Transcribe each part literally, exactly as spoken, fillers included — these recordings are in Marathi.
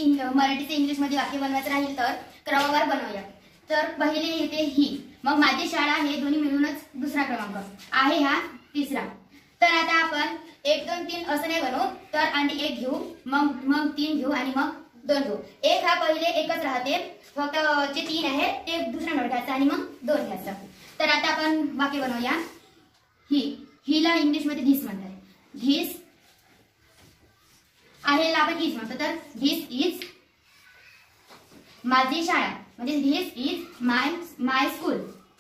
मराठीचे इंग्लिशमध्ये वाक्य बनवायचं राहील तर क्रमवार बनवूया। तर पहिले येते ही, मग माझी शाळा हे दोन्ही मिळूनच दुसरा क्रमांक आहे, हा तिसरा। तर आता आपण एक दोन तीन असं नाही बनवू, तर आणि एक घेऊ, मग मग तीन घेऊ आणि मग दोन घेऊ। एक हा पहिले एकच राहते, फक्त जे तीन आहे ते दुसरा नोट घ्यायचा आणि मग दोन घ्यायचं। तर आता आपण वाक्य बनवूया। ही, हिला इंग्लिश मध्ये धिस म्हणतात। धिस आहे आपण इज म्हणतो, तर धिस इज माझी शाळा, म्हणजे this is my my school.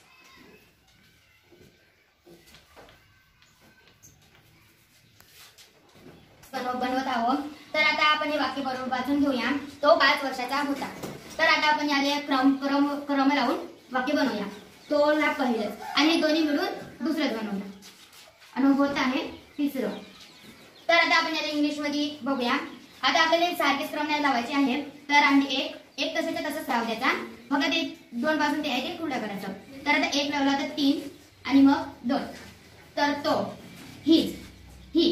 बनवत आहोत। तर आता आपण हे वाक्य बरोबर वाचून घेऊया। तो पाच वर्षाचा होता। तर आता आपण याला क्रम क्रम क्रम लावून वाक्य बनवूया। तो ला पहिलं आणि दोन्ही मिळून दुसरंच बनवलं आणि होत आहे तिसरं। तर आता आपण याला इंग्लिश मध्ये बघूया। आता आपल्याला सारखेच क्रम नाही लावायचे आहे, तर आणि एक एक तसंच तसंच राहू द्यायचा, मग ते दोन पासून ते आहे ते पुढे करायचं। तर आता एक लावला तर तीन आणि मग दोन, तर तो, हिज, ही,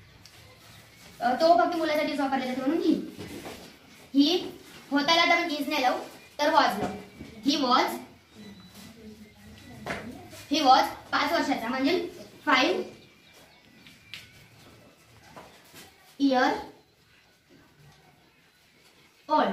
तो फक्त मुलासाठीच वापरला जातो म्हणून ही। ही होताला तर आपण इज नाही लावू, तर वॉज लावू। ही वॉज, ही वॉज पाच वर्षाचा, म्हणजे फाईव्ह इयर ओल्ड।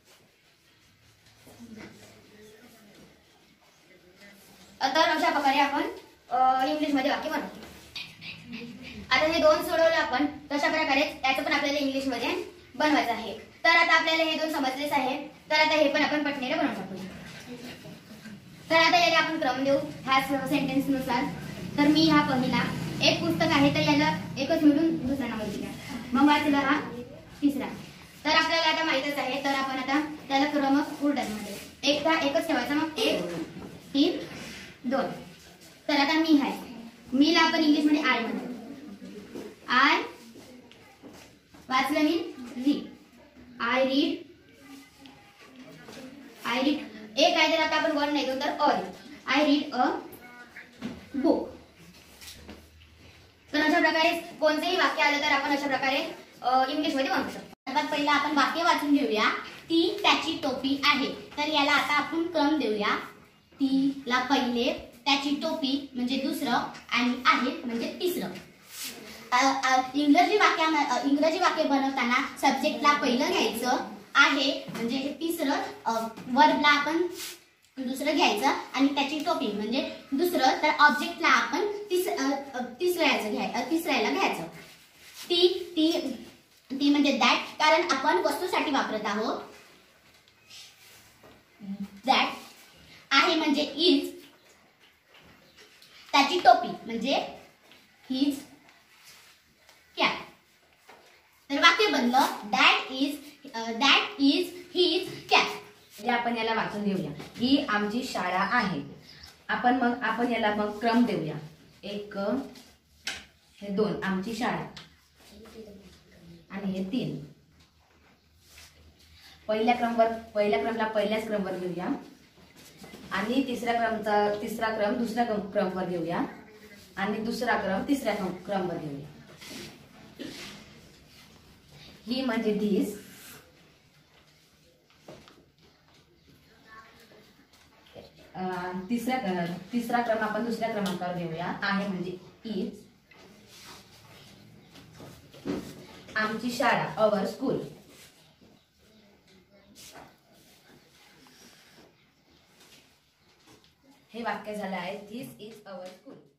तर अशा प्रकारे आपण इंग्लिश मध्ये वाक्य बनवतो। आता हे दोन सोडवलं आपण, तशा प्रकारे त्याचं पण आपल्याला इंग्लिश मध्ये बनवायचं आहे। तर आता आपल्याला हे दोन समजलेच आहे, तर आता हे पण आपण पटणेने बनवून टाकूया। तर आता याला आपण क्रम देऊ ह्या सेंटेन्स नुसार। तर मी हा पहिला, एक पुस्तक आहे तर याला एकच मिळून दुसरा नाव दिला, मग वाचला हा तिसरा। तर आपल्याला आता माहितच आहे, तर आपण आता त्याला क्रम उलटमध्ये एक का एकच ठेवायचा, मग एक तीन दोन। तर आता मी आहे, मीला आपण इंग्लिश मध्ये आय म्हणतो। आय वाचलं मी read, I read, I read. एक आहे तर आता आपण वन नाही देऊ, तर अ, आय रीड अ बुक। तर अशा प्रकारे कोणतेही वाक्य आलं तर आपण अशा प्रकारे इंग्लिश मध्ये बनवू शकतो। सर्वात पहिला आपण वाक्य वाचून घेऊया। ती त्याची टोपी आहे, तर याला आता आपण क्रम देऊया। तीला पहिले, त्याची टोपी म्हणजे दुसरं आणि आहे म्हणजे तिसरं। इंग्रजी वाक्य इंग्रजी वाक्य बनवताना सब्जेक्टला पहिलं घ्यायचं आहे, म्हणजे हे तिसरं, वर्बला आपण दुसरं घ्यायचं आणि त्याची टोपी म्हणजे दुसरं, तर ऑब्जेक्टला आपण तिस तिसऱ्याचं घ्याय तिसऱ्याला घ्यायचं। ती ती ती म्हणजे दॅट, कारण आपण वस्तूसाठी वापरत आहोत। दॅट आहे म्हणजे इज, त्याची टोपी म्हणजे हिज कॅप। तर वाक्य बनलं that is that is his cap. म्हणजे आपण याला वाचून घेऊया। ही आमची शाळा आहे। आपण मग आपण याला मग क्रम देऊया। एक, हे दोन आमची शाळा आणि हे तीन। पहिल्या क्रमवर पहिल्या क्रमला पहिल्याच क्रमवर घेऊया आणि तिसऱ्या क्रमचा तिसरा क्रम दुसऱ्या क्रमवर घेऊया आणि दुसरा क्रम तिसऱ्या क्रमवर घेऊया। ही म्हणजे धिस, तिसरा तिसरा क्रम आपण दुसऱ्या क्रमांकावर घेऊया। आहे म्हणजे इज, आमची शाळा अवर स्कूल। हे वाक्य झालं आहे धिस इज अवर स्कूल।